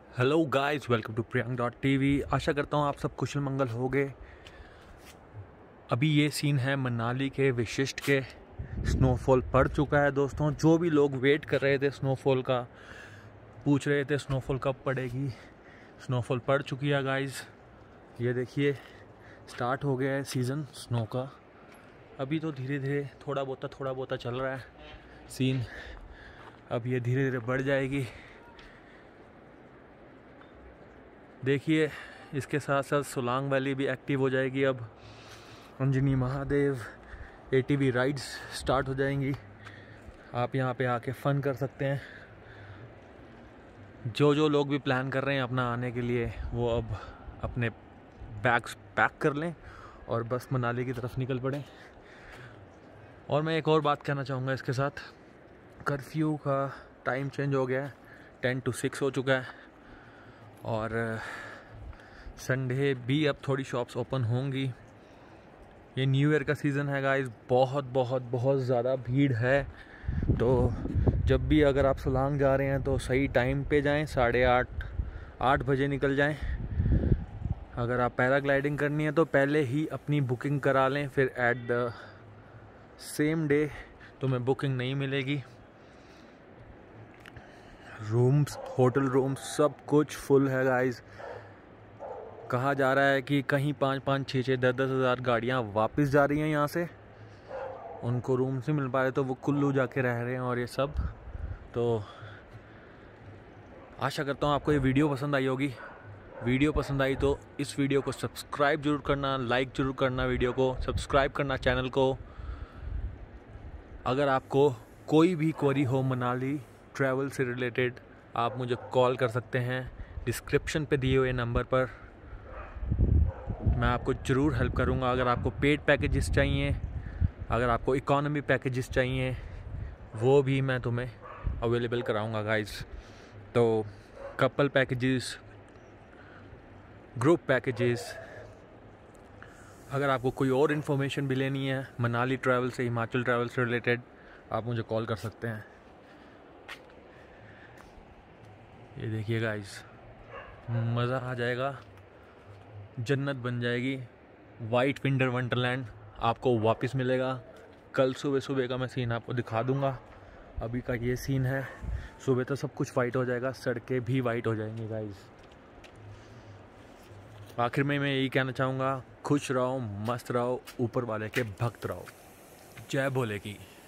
Hello guys, welcome to priyank.tv। आशा करता हूँ आप सब कुशल मंगल होंगे। अभी ये सीन है मनाली के विशिष्ट के। स्नोफॉल पड़ चुका है दोस्तों। जो भी लोग वेट कर रहे थे स्नोफॉल का, पूछ रहे थे स्नोफॉल कब पड़ेगी, स्नोफॉल पड़ चुकी है गाइस। ये देखिए, स्टार्ट हो गया है सीज़न स्नो का। अभी तो धीरे धीरे थोड़ा बहुत चल रहा है सीन। अब ये धीरे धीरे बढ़ जाएगी। देखिए, इसके साथ साथ सोलांग वैली भी एक्टिव हो जाएगी। अब Anjani Mahadev ATV rides start हो जाएंगी। आप यहाँ पे आके फ़न कर सकते हैं। जो लोग भी प्लान कर रहे हैं अपना आने के लिए, वो अब अपने बैग्स पैक कर लें और बस मनाली की तरफ निकल पड़ें। और मैं एक और बात कहना चाहूँगा इसके साथ, कर्फ्यू का टाइम चेंज हो गया है, 10 to 6 हो चुका है। और संडे भी अब थोड़ी शॉप्स ओपन होंगी। ये न्यू ईयर का सीज़न है गाइस, बहुत ज़्यादा भीड़ है। तो जब भी अगर आप सोलांग जा रहे हैं तो सही टाइम पे जाएं, 8:30 बजे निकल जाएं। अगर आप पैराग्लाइडिंग करनी है तो पहले ही अपनी बुकिंग करा लें, फिर एट द सेम डे तुम्हें बुकिंग नहीं मिलेगी। रूम्स, होटल रूम्स सब कुछ फुल है गाइस। कहा जा रहा है कि कहीं 5-5, 6-6, 10-10 हज़ार गाड़ियाँ वापस जा रही हैं यहाँ से। उनको रूम्स नहीं मिल पा रहे तो वो कुल्लू जाके रह रहे हैं और ये सब। तो आशा करता हूँ आपको ये वीडियो पसंद आई होगी। वीडियो पसंद आई तो इस वीडियो को सब्सक्राइब जरूर करना, लाइक ज़रूर करना, वीडियो को सब्सक्राइब करना चैनल को। अगर आपको कोई भी क्वेरी हो मनाली ट्रैवल से रिलेटेड, आप मुझे कॉल कर सकते हैं डिस्क्रिप्शन पे दिए हुए नंबर पर। मैं आपको ज़रूर हेल्प करूंगा। अगर आपको पेड पैकेजेस चाहिए, अगर आपको इकोनॉमी पैकेजेस चाहिए, वो भी मैं तुम्हें अवेलेबल कराऊंगा गाइस। तो कपल पैकेजेस, ग्रुप पैकेजेस, अगर आपको कोई और इन्फॉर्मेशन भी लेनी है मनाली ट्रैवल से, हिमाचल ट्रैवल से रिलेटेड, आप मुझे कॉल कर सकते हैं। ये देखिए गाइस, मज़ा आ जाएगा, जन्नत बन जाएगी। वाइट विंटर वंडरलैंड आपको वापस मिलेगा। कल सुबह का मैं सीन आपको दिखा दूंगा। अभी का ये सीन है, सुबह तो सब कुछ वाइट हो जाएगा, सड़कें भी वाइट हो जाएंगी गाइस। आखिर में मैं यही कहना चाहूँगा, खुश रहो, मस्त रहो, ऊपर वाले के भक्त रहो। जय भोले की।